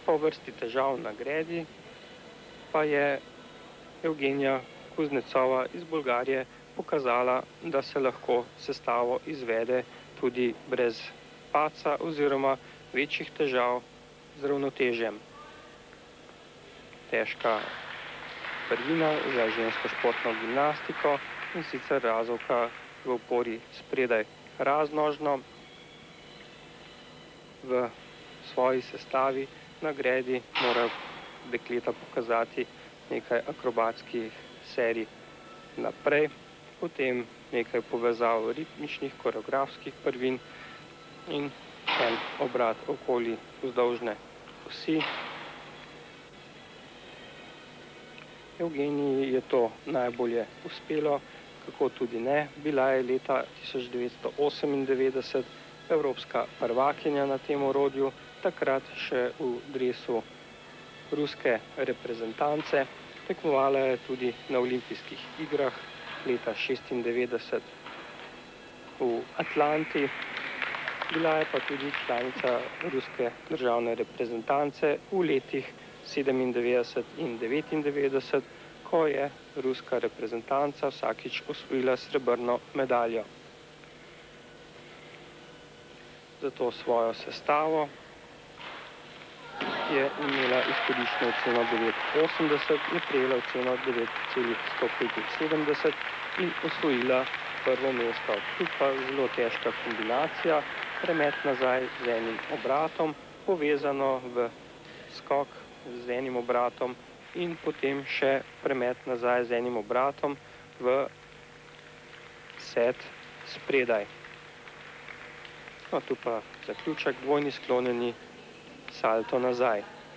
Po vrsti težav na gredi pa je Evgenija Kuznecova iz Bolgarije pokazala, da se lahko sestavo izvede tudi brez padca oziroma večjih težav z ravnotežjem. Težka prvina za žensko športno gimnastiko, in sicer razovka v opori spredaj raznožno. V svoji sestavi na gredi mora dekleta pokazati nekaj akrobatskih serij naprej, potem nekaj povezav ritmičnih, koreografskih prvin in en obrat okoli vzdolžne osi. Evgeniji je to najbolje uspelo, kako tudi ne. Bila je leta 1998 evropska prvakinja na tem orodju, takrat še v dresu ruske reprezentance. Tekmovala je tudi na olimpijskih igrah leta 1996 v Atlanti. Bila je pa tudi članica ruske državne reprezentance v letih 1997 in 1999, ko je ruska reprezentanca vsakič osvojila srebrno medaljo. Za to svojo sestavo je imela izhodiščno oceno 9,80, je prejela oceno 9,175 in osvojila prvo mesto. Tu pa zelo težka kombinacija, premet nazaj z enim obratom, povezano v skok z enim obratom in potem še premet nazaj z enim obratom v set spredaj. No, tu pa zaključek, dvojni sklonjeni salto nazaj.